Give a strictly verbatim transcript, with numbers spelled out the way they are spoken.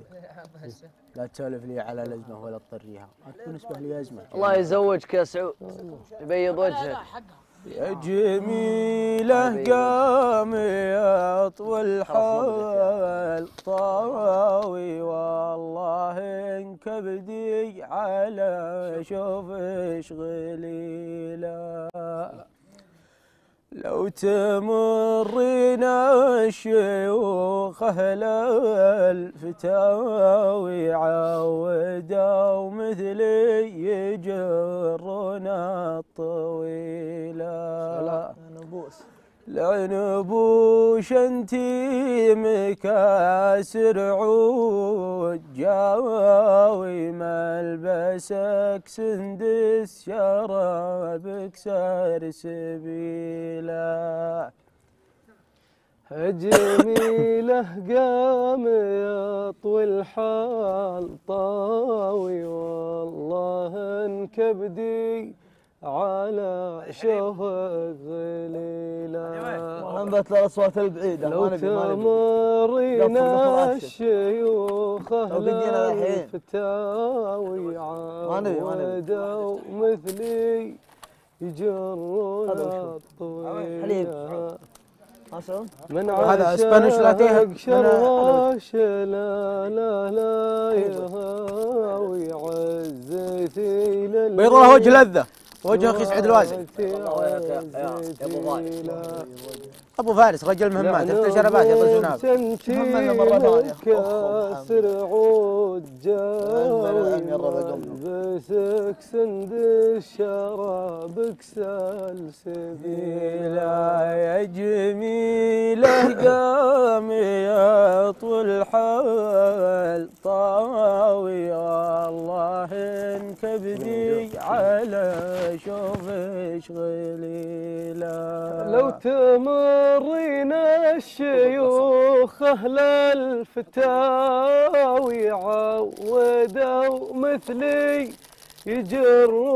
لا تسولف لي على الازمه ولا تطريها، ما بالنسبه لي ازمه. الله يزوجك يا سعود، يبيض وجهك. يا جميله قامي اطول حال طاوي، والله ان كبدي على شوف شغلي لا. لو تمرين الشيوخ أهل الفتاوي عودوا مثلي يجرون الطويلة. لعنبوش انتي مكاسر عود جاوي، ملبسك سندس شرابك سار سبيلا. جميله قامي اطول حال طاوي، والله ان كبدي على شوفك غليله. انبت الاصوات البعيده. لو تمرين الشيوخ اهل الفتاوي عودوا مثلي يجرون الطويله. من عشاق شرواش لا لا لا يهاوي عزتي للي بيض وجه لذة، وجهك يسعد الوازن. ابو فارس رجل مهمات، يفتح شربات يا ابو زناب. مهمنا مره ثانيه. كاسر عود جاوي، ملبسك سندس شرابك سلسبيلا. يا جميله قامي اطول حال طاوي، والله ان كبدي على شوف شغلي لا. لو تمرين الشيوخ اهل الفتاوي عودوا مثلي يجرون